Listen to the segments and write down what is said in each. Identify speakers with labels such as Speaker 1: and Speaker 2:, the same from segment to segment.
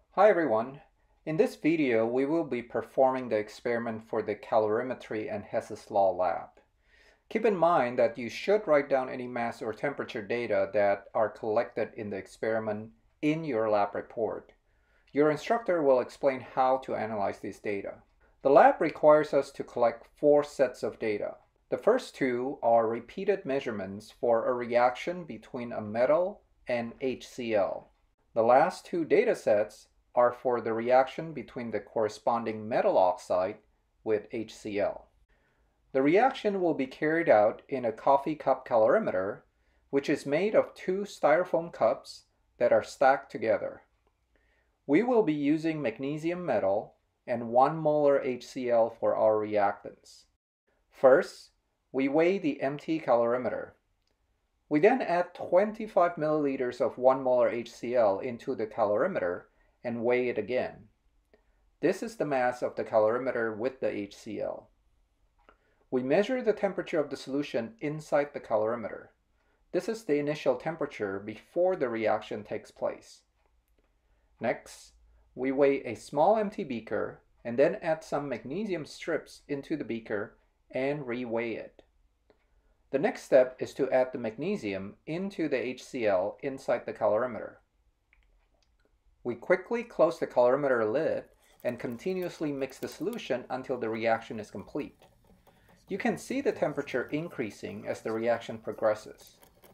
Speaker 1: Hi everyone. In this video, we will be performing the experiment for the Calorimetry and Hess's Law lab. Keep in mind that you should write down any mass or temperature data that are collected in the experiment in your lab report. Your instructor will explain how to analyze these data. The lab requires us to collect 4 sets of data. The first 2 are repeated measurements for a reaction between a metal and HCl. The last 2 data sets are for the reaction between the corresponding metal oxide with HCl. The reaction will be carried out in a coffee cup calorimeter, which is made of 2 styrofoam cups that are stacked together. We will be using magnesium metal and 1 molar HCl for our reactants. First, we weigh the empty calorimeter. We then add 25 milliliters of 1 molar HCl into the calorimeter and weigh it again. This is the mass of the calorimeter with the HCl. We measure the temperature of the solution inside the calorimeter. This is the initial temperature before the reaction takes place. Next, we weigh a small empty beaker and then add some magnesium strips into the beaker and reweigh it. The next step is to add the magnesium into the HCl inside the calorimeter. We quickly close the calorimeter lid and continuously mix the solution until the reaction is complete. You can see the temperature increasing as the reaction progresses.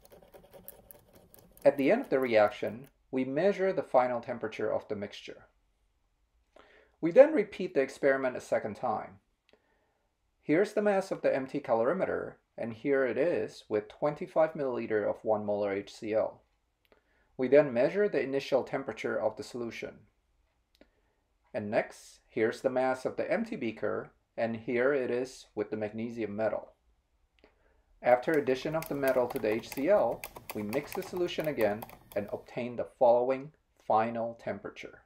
Speaker 1: At the end of the reaction, we measure the final temperature of the mixture. We then repeat the experiment a second time. Here's the mass of the empty calorimeter, and here it is with 25 milliliters of 1 molar HCl. We then measure the initial temperature of the solution. And next, here's the mass of the empty beaker, and here it is with the magnesium metal. After addition of the metal to the HCl, we mix the solution again and obtain the following final temperature.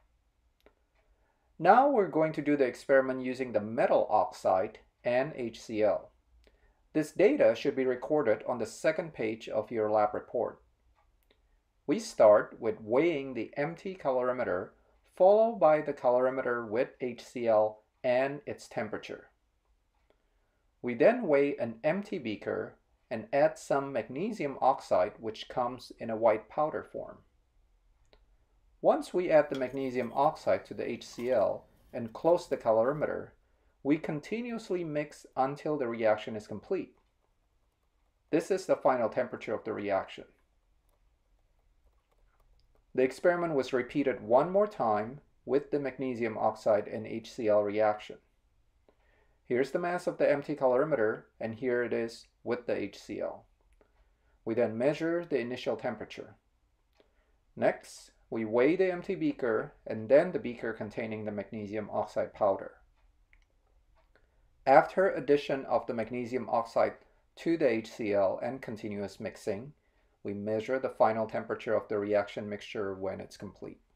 Speaker 1: Now we're going to do the experiment using the metal oxide and HCl. This data should be recorded on the second page of your lab report. We start with weighing the empty calorimeter, followed by the calorimeter with HCl and its temperature. We then weigh an empty beaker and add some magnesium oxide, which comes in a white powder form. Once we add the magnesium oxide to the HCl and close the calorimeter, we continuously mix until the reaction is complete. This is the final temperature of the reaction. The experiment was repeated 1 more time with the magnesium oxide and HCl reaction. Here's the mass of the empty calorimeter, and here it is with the HCl. We then measure the initial temperature. Next, we weigh the empty beaker and then the beaker containing the magnesium oxide powder. After addition of the magnesium oxide to the HCl and continuous mixing, we measure the final temperature of the reaction mixture when it's complete.